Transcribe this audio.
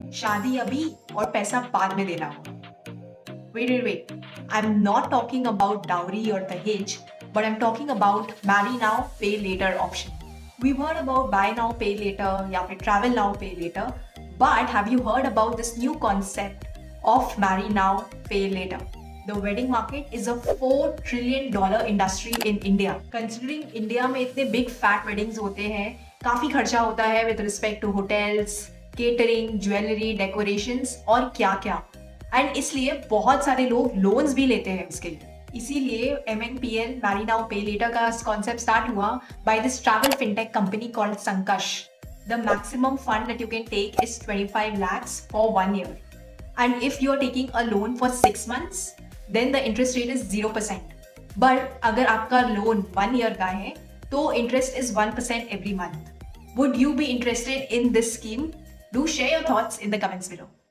शादी अभी और पैसा बाद में देना होगा. Wait. I'm not talking about dowry or dahej, but I'm talking about marry now, pay later option. We've heard about buy now, pay later, या फिर travel now, pay later. But have you heard about this new concept of marry now, pay later? The wedding market is a $4 trillion industry in India. Considering India में इतने big fat weddings होते हैं, काफी खर्चा होता है with respect to hotels, catering, jewelry, decorations और क्या-क्या. एंड इसलिए बहुत सारे लोग लोन्स भी लेते हैं उसके लिए. इसीलिए MNPL marry now pay later का कॉन्सेप्ट स्टार्ट हुआ by this travel fintech company called Sankarsh. The maximum fund that you can take is 25 lakhs for 1 year. And if you are taking a loan for 6 months, then the interest rate is 0%. But अगर आपका loan 1 year का है तो interest is 1% every month. Would you be interested in this scheme? Do share your thoughts in the comments below.